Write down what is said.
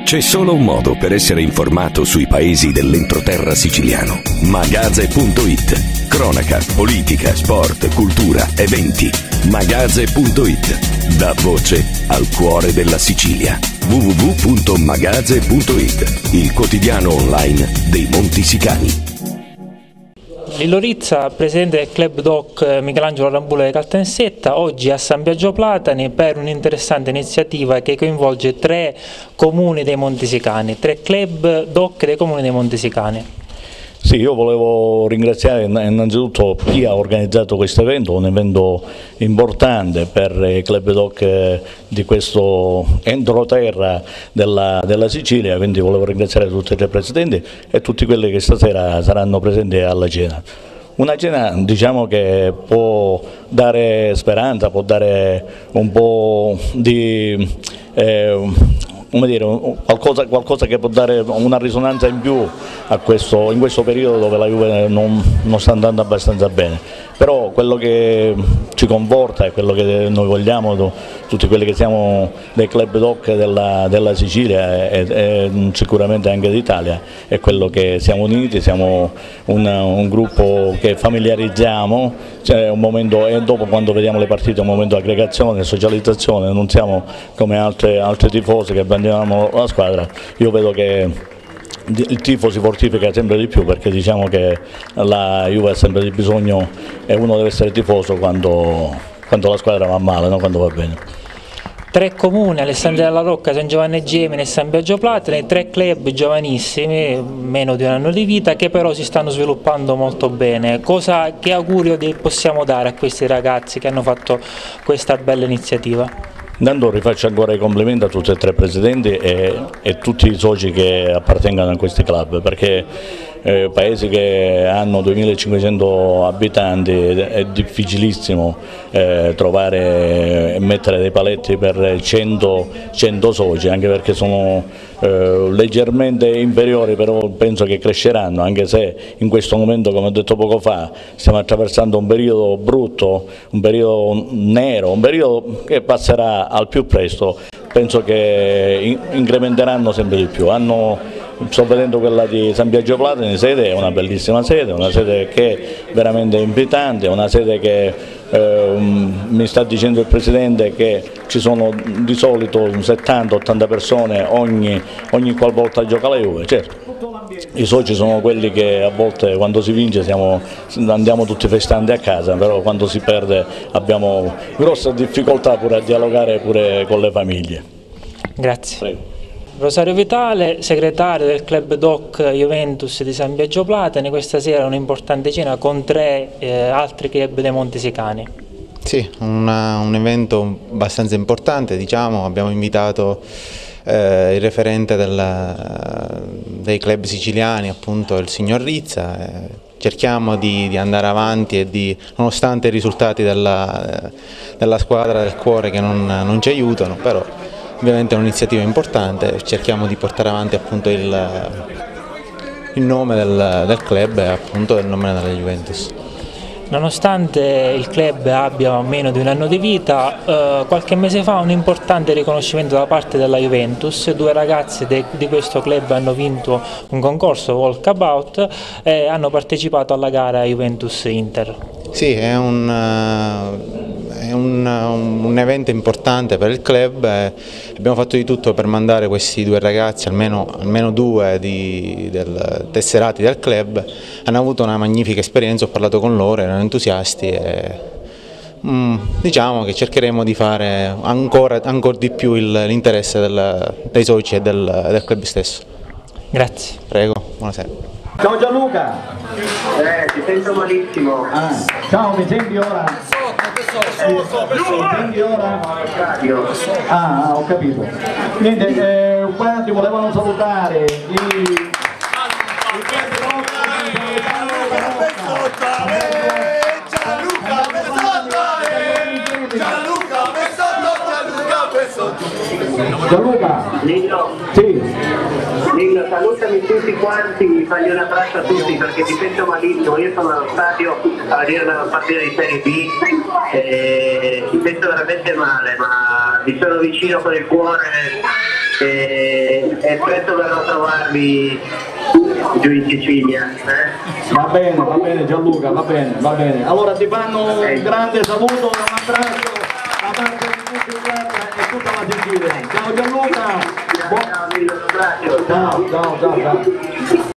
C'è solo un modo per essere informato sui paesi dell'entroterra siciliano. Magaze.it. Cronaca, politica, sport, cultura, eventi. Magaze.it. Dà voce al cuore della Sicilia. www.magaze.it. Il quotidiano online dei Monti Sicani. Lillo Rizza, presidente del Club Doc Michelangelo Rambulla di Caltanissetta, oggi a San Biagio Platani per un'interessante iniziativa che coinvolge 3 comuni dei Monti Sicani, 3 Club Doc dei comuni dei Monti Sicani. Sì, io volevo ringraziare innanzitutto chi ha organizzato questo evento, un evento importante per i Club Doc di questo entroterra della Sicilia, quindi volevo ringraziare tutti i 3 presidenti e tutti quelli che stasera saranno presenti alla cena. Una cena, diciamo, che può dare speranza, può dare un po' di come dire, qualcosa che può dare una risonanza in più in questo periodo dove la Juve non sta andando abbastanza bene. Però quello che ci conforta e quello che noi vogliamo, tutti quelli che siamo dei Club Doc della Sicilia e sicuramente anche d'Italia, è quello che siamo uniti, siamo un gruppo che familiarizziamo, c'è un momento, e dopo quando vediamo le partite è un momento di aggregazione, socializzazione, non siamo come altri tifosi che abbandiamo la squadra. Io vedo che il tifo si fortifica sempre di più, perché diciamo che la Juve ha sempre di bisogno e uno deve essere tifoso quando la squadra va male, non quando va bene. 3 comuni, Alessandria della Rocca, San Giovanni Gemini e San Biagio Platani, 3 club giovanissimi, meno di un anno di vita, che però si stanno sviluppando molto bene. Che augurio possiamo dare a questi ragazzi che hanno fatto questa bella iniziativa? Intanto rifaccio ancora i complimenti a tutti e 3 presidenti e tutti i soci che appartengono a questi club, perché paesi che hanno 2500 abitanti è difficilissimo trovare e mettere dei paletti per 100 soci, anche perché sono leggermente inferiori, però penso che cresceranno, anche se in questo momento, come ho detto poco fa, stiamo attraversando un periodo brutto, un periodo nero, un periodo che passerà al più presto. Penso che incrementeranno sempre di più. Sto vedendo quella di San Biagio Platani, è una bellissima sede, una sede che è veramente invitante, una sede che mi sta dicendo il Presidente che ci sono di solito 70-80 persone ogni qualvolta gioca la Juve. Certo, i soci sono quelli che a volte quando si vince andiamo tutti festanti a casa, però quando si perde abbiamo grosse difficoltà pure a dialogare pure con le famiglie. Grazie. Prego. Rosario Vitale, segretario del Club Doc Juventus di San Biagio Platani, questa sera un'importante cena con 3 altri club dei Monti Sicani. Sì, un evento abbastanza importante, diciamo. Abbiamo invitato il referente dei club siciliani, appunto il signor Rizza. Cerchiamo di andare avanti e nonostante i risultati della squadra del cuore che non ci aiutano, però ovviamente è un'iniziativa importante, cerchiamo di portare avanti appunto il nome del club e appunto il nome della Juventus. Nonostante il club abbia meno di un anno di vita, qualche mese fa un importante riconoscimento da parte della Juventus. 2 ragazzi di questo club hanno vinto un concorso Walkabout e hanno partecipato alla gara Juventus-Inter. Sì, è un evento importante per il club. Abbiamo fatto di tutto per mandare questi 2 ragazzi, almeno 2 tesserati del club. Hanno avuto una magnifica esperienza, ho parlato con loro, erano entusiasti e diciamo che cercheremo di fare ancora di più l'interesse dei soci e del club stesso. Grazie. Prego, buonasera. Ciao Gianluca! Ti sento malissimo. Ciao, mi senti ora? Mi senti ora? Ho capito. Niente, quanti volevano salutare Gianluca! Lillo? Sì. Lillo, salutami tutti quanti, fagli un abbraccio a tutti perché ti sento malissimo. Io sono allo stadio a vedere una partita di Serie B e ti sento veramente male, ma ti sono vicino con il cuore. e presto verrò a trovarvi giù in Sicilia. Va bene Gianluca, va bene. Allora ti fanno un grande saluto, un abbraccio da parte di tutti i club e tutta la Sicilia. Ciao Gianluca! Ciao, Milo, un abbraccio. Ciao.